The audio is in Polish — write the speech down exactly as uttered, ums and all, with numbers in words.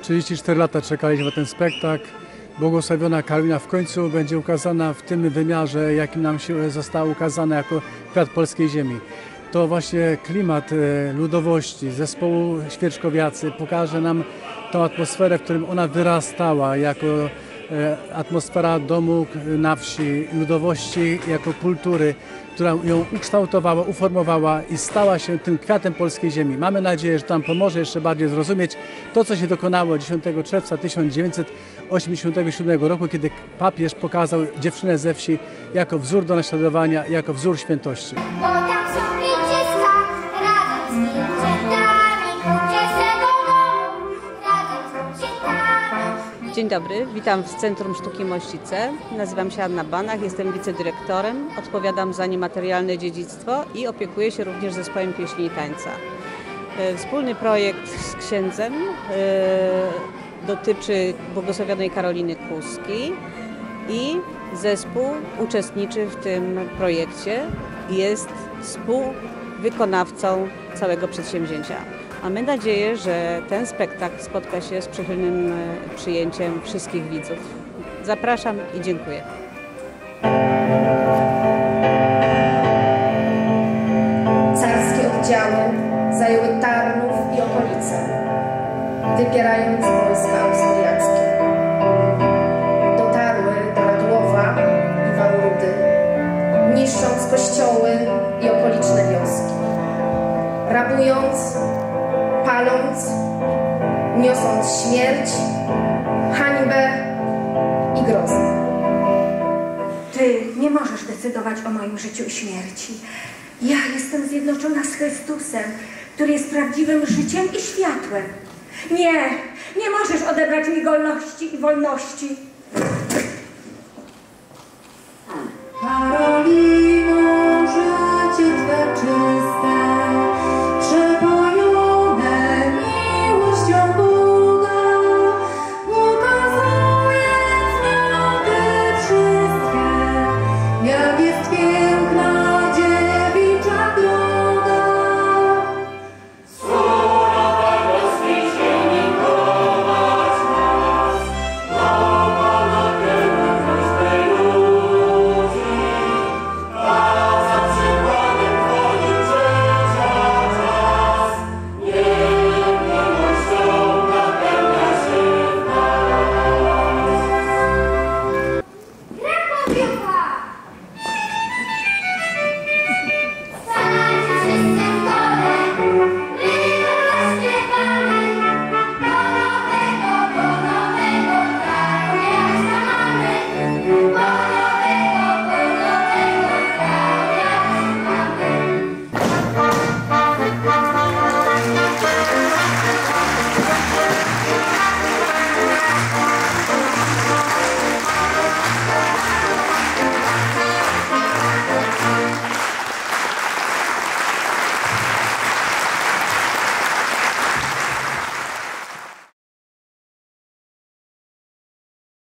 trzydzieści cztery lata czekaliśmy na ten spektakl. Błogosławiona Karolina w końcu będzie ukazana w tym wymiarze, jakim nam się została ukazana jako kwiat polskiej ziemi. To właśnie klimat ludowości, zespołu Świerczkowiacy pokaże nam tą atmosferę, w którym ona wyrastała jako atmosfera domu na wsi, ludowości jako kultury, która ją ukształtowała, uformowała i stała się tym kwiatem polskiej ziemi. Mamy nadzieję, że tam pomoże jeszcze bardziej zrozumieć to, co się dokonało dziesiątego czerwca tysiąc dziewięćset osiemdziesiątego siódmego roku, kiedy papież pokazał dziewczynę ze wsi jako wzór do naśladowania, jako wzór świętości. Dzień dobry, witam w Centrum Sztuki Mościce. Nazywam się Anna Banach, jestem wicedyrektorem, odpowiadam za niematerialne dziedzictwo i opiekuję się również zespołem pieśni i tańca. Wspólny projekt z księdzem dotyczy błogosławionej Karoliny Kuski i zespół uczestniczy w tym projekcie i jest współwykonawcą całego przedsięwzięcia. Mamy nadzieję, że ten spektakl spotka się z przychylnym przyjęciem wszystkich widzów. Zapraszam i dziękuję. Carskie oddziały zajęły Tarnów i okolice, wypierając wojska austriackie. Dotarły do Radłowa i Wałrudy, niszcząc kościoły i okoliczne wioski, rabując, paląc, niosąc śmierć, hańbę i grozę. Ty nie możesz decydować o moim życiu i śmierci. Ja jestem zjednoczona z Chrystusem, który jest prawdziwym życiem i światłem. Nie, nie możesz odebrać mi wolności i wolności.